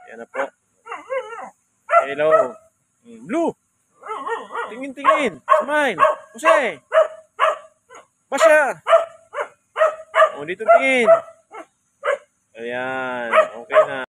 Yan na po. Hello. Blue. Tingin. Smile. Jose. Basya. O, dito tingin. Ayan. Okay na.